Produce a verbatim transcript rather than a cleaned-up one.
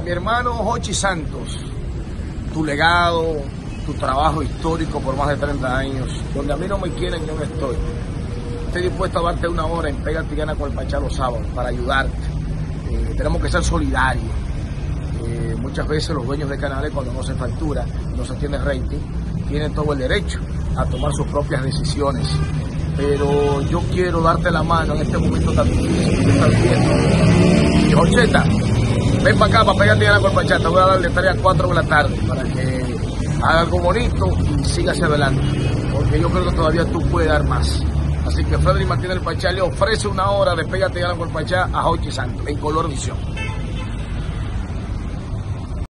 Mi hermano Jochi Santos, tu legado, tu trabajo histórico por más de treinta años, donde a mí no me quieren, yo no estoy. Estoy dispuesto a darte una hora en Pégate y Gana con el Pachá los sábados para ayudarte. Eh, tenemos que ser solidarios. Eh, muchas veces los dueños de canales, cuando no se factura, no se tiene rating, tienen todo el derecho a tomar sus propias decisiones. Pero yo quiero darte la mano en este momento tan difícil que estás viviendo. Y Jocheta, ven para acá para Pégate y Gana con el Pachá. Te voy a dar de tres a cuatro de la tarde para que haga algo bonito y siga hacia adelante. Porque yo creo que todavía tú puedes dar más. Así que Freddy Martínez el Pachá le ofrece una hora de Pégate y Gana con el Pachá a Jochi Santos en Color Visión.